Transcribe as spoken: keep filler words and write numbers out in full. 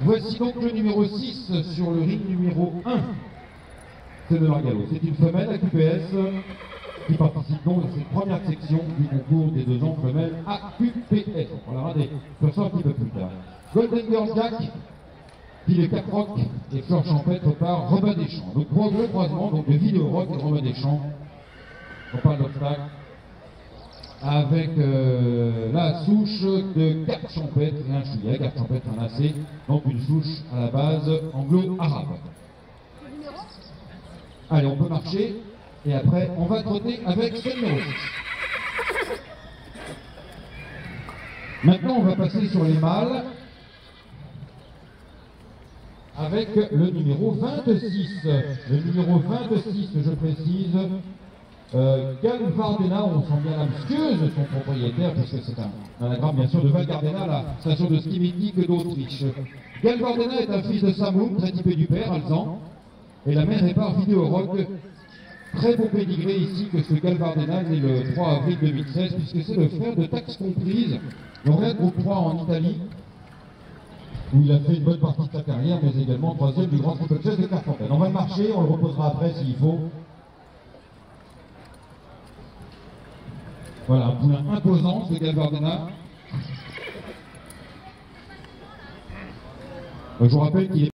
Voici donc le numéro six sur le ring numéro un. C'est de Margallo. C'est une femelle à Q P S qui participe donc à cette première section du concours des deux ans femelles à Q P S. On verra des personnes un petit peu plus tard. Golden Girl Jack, Pilet Caproc et Fleur Champêtre par Robin Deschamps. Donc le croisement donc, de Vidéo Rock et de Robin Deschamps. On parle d'obstacle. Avec euh, la souche de Garde Champêtre et un chouillet. Garde Champêtre, un A C, donc une souche à la base anglo-arabe. Allez, on peut marcher et après on va trotter avec ce numéro six. Maintenant, on va passer sur les mâles avec le numéro vingt-six. Le numéro vingt-six, je précise. Euh, Galvardena, on sent bien la musqueuse de son propriétaire, puisque c'est un, un anagramme bien sûr de Val Gardena, la station de ski mythique d'Autriche. Galvardena est un fils de Samoum, très typé du père, Alzan, et la mère est par Vidéo Rock. Très beau pédigré ici que ce Galvardena né le trois avril deux mille seize, puisque c'est le frère de Taxe Comprise, lauréat groupe trois en Italie, où il a fait une bonne partie de sa carrière, mais également troisième du Grand Triple Chess de Clairefontaine. On va le marcher, on le reposera après s'il faut. Voilà, un poulain imposant, ce Galvardena. Je vous rappelle qu'il est